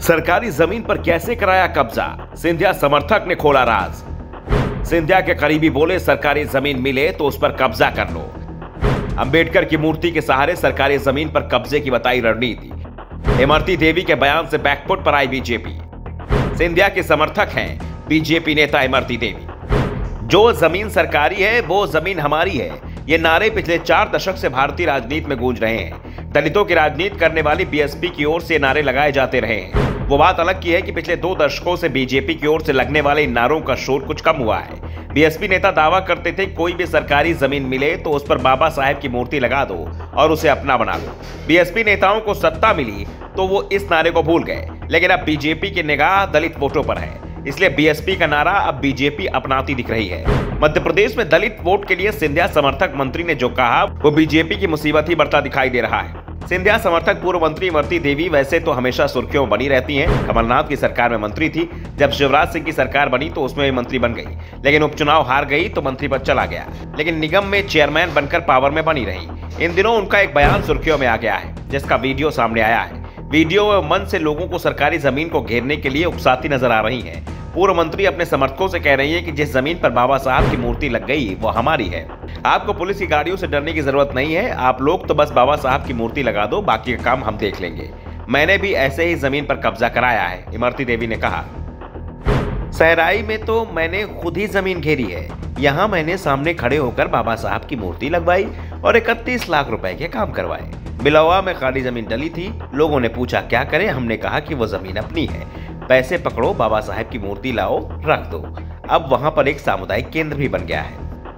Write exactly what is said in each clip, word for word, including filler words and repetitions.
सरकारी जमीन पर कैसे कराया कब्जा, सिंधिया समर्थक ने खोला राज। सिंधिया के करीबी बोले, सरकारी जमीन मिले तो उस पर कब्जा कर लो। अंबेडकर की मूर्ति के सहारे सरकारी जमीन पर कब्जे की बताई रणनीति। इमरती देवी के बयान से बैकफुट पर आई बीजेपी। सिंधिया के समर्थक हैं बीजेपी नेता इमरती देवी। जो जमीन सरकारी है वो जमीन हमारी है, ये नारे पिछले चार दशक से भारतीय राजनीति में गूंज रहे हैं। दलितों की राजनीति करने वाली बीएसपी की ओर से नारे लगाए जाते रहे हैं। वो बात अलग की है कि पिछले दो दशकों से बीजेपी की ओर से लगने वाले इन नारों का शोर कुछ कम हुआ है। बीएसपी नेता दावा करते थे, कोई भी सरकारी जमीन मिले तो उस पर बाबा साहेब की मूर्ति लगा दो और उसे अपना बना लो। बीएसपी नेताओं को सत्ता मिली तो वो इस नारे को भूल गए, लेकिन अब बीजेपी की निगाह दलित वोटों पर है, इसलिए बीएसपी का नारा अब बीजेपी अपनाती दिख रही है। मध्य प्रदेश में दलित वोट के लिए सिंधिया समर्थक मंत्री ने जो कहा वो बीजेपी की मुसीबत ही बढ़ता दिखाई दे रहा है। सिंधिया समर्थक पूर्व मंत्री इमरती देवी वैसे तो हमेशा सुर्खियों में बनी रहती हैं। कमलनाथ की सरकार में मंत्री थी, जब शिवराज सिंह की सरकार बनी तो उसमें भी मंत्री बन गई, लेकिन उपचुनाव हार गई तो मंत्री पद चला गया, लेकिन निगम में चेयरमैन बनकर पावर में बनी रही। इन दिनों उनका एक बयान सुर्खियों में आ गया है, जिसका वीडियो सामने आया है। वीडियो में मन से लोगों को सरकारी जमीन को घेरने के लिए उकसाती नजर आ रही है। पूर्व मंत्री अपने समर्थकों से कह रही है कि जिस जमीन पर बाबा साहब की मूर्ति लग गई वो हमारी है। आपको पुलिस की गाड़ियों से डरने की जरूरत नहीं है, आप लोग तो बस बाबा साहब की मूर्ति लगा दो, बाकी का काम हम देख लेंगे। मैंने भी ऐसे ही जमीन पर कब्जा कराया है, इमरती देवी ने कहा। सहराई में तो मैंने खुद ही जमीन घेरी है। यहाँ मैंने सामने खड़े होकर बाबा साहब की मूर्ति लगवाई और इकतीस लाख रुपए के काम करवाए। बिलौआ में खाली जमीन डली थी, लोगों ने पूछा क्या करें, हमने कहा कि वो जमीन अपनी है, पैसे पकड़ो, बाबा साहेब की मूर्ति लाओ, रख दो। अब वहां पर एक सामुदायिक केंद्र भी बन गया है।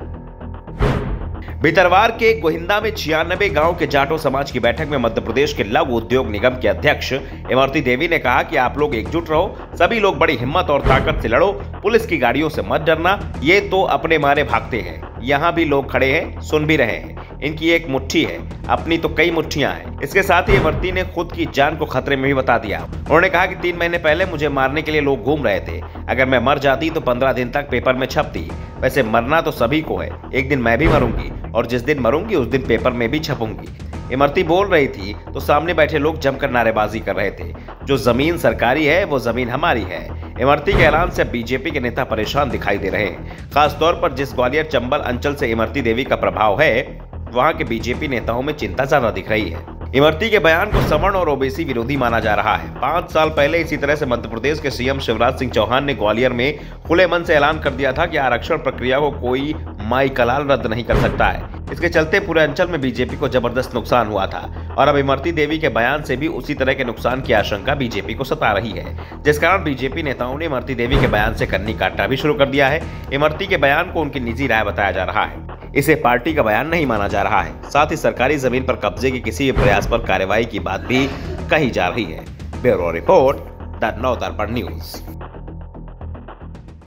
भितरवार के गोहिंदा में छियानबे गांव के जाटो समाज की बैठक में मध्य प्रदेश के लघु उद्योग निगम के अध्यक्ष इमरती देवी ने कहा कि आप लोग एकजुट रहो, सभी लोग बड़ी हिम्मत और ताकत से लड़ो, पुलिस की गाड़ियों से मत डरना, ये तो अपने मारे भागते हैं। यहाँ भी लोग खड़े हैं, सुन भी रहे हैं, इनकी एक मुट्ठी है, अपनी तो कई मुट्ठियां हैं। इसके साथ ही इमरती ने खुद की जान को खतरे में भी बता दिया। उन्होंने कहा कि तीन महीने पहले मुझे मारने के लिए लोग घूम रहे थे, अगर मैं मर जाती तो पंद्रह दिन तक पेपर में छपती। वैसे मरना तो सभी को है, एक दिन मैं भी मरूंगी और जिस दिन मरूंगी उस दिन पेपर में भी छपूंगी। इमरती बोल रही थी तो सामने बैठे लोग जमकर नारेबाजी कर रहे थे, जो जमीन सरकारी है वो जमीन हमारी है। इमरती के ऐलान से बीजेपी के नेता परेशान दिखाई दे रहे हैं, खासतौर पर जिस ग्वालियर चंबल अंचल से इमरती देवी का प्रभाव है वहां के बीजेपी नेताओं में चिंता ज्यादा दिख रही है। इमरती के बयान को सवर्ण और ओबीसी विरोधी माना जा रहा है। पांच साल पहले इसी तरह से मध्य प्रदेश के सीएम शिवराज सिंह चौहान ने ग्वालियर में खुले मन से ऐलान कर दिया था कि आरक्षण प्रक्रिया को कोई माई कलाल रद्द नहीं कर सकता है। इसके चलते पूरे अंचल में बीजेपी को जबरदस्त नुकसान हुआ था और अब इमरती देवी के बयान से भी उसी तरह के नुकसान की आशंका बीजेपी को सता रही है, जिस कारण बीजेपी नेताओं ने इमरती देवी के बयान से कन्नी काटना भी शुरू कर दिया है। इमरती के बयान को उनकी निजी राय बताया जा रहा है, इसे पार्टी का बयान नहीं माना जा रहा है। साथ ही सरकारी जमीन पर कब्जे के किसी भी प्रयास पर कार्रवाई की बात भी कही जा रही है। Bureau report, the Navdarpan news.